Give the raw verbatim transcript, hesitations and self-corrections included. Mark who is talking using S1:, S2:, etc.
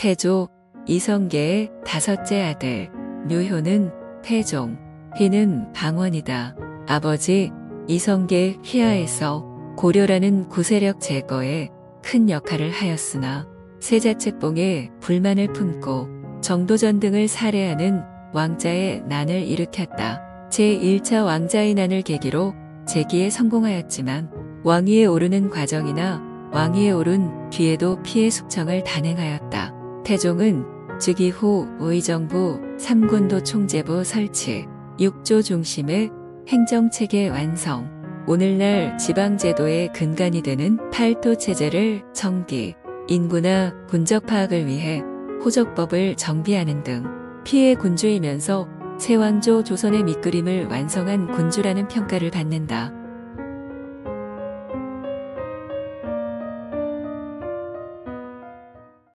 S1: 태조, 이성계의 다섯째 아들. 묘효는 태종, 희는 방원이다. 아버지 이성계 휘하에서 고려라는 구세력 제거에 큰 역할을 하였으나 세자책봉에 불만을 품고 정도전 등을 살해하는 왕자의 난을 일으켰다. 제일 차 왕자의 난을 계기로 재기에 성공하였지만 왕위에 오르는 과정이나 왕위에 오른 뒤에도 피해 숙청을 단행하였다. 태종은 즉위 후 의정부 삼군도 총재부 설치, 육조 중심의 행정체계 완성, 오늘날 지방제도의 근간이 되는 팔도체제를 정비, 인구나 군적 파악을 위해 호적법을 정비하는 등 피해 군주이면서 세왕조 조선의 밑그림을 완성한 군주라는 평가를 받는다.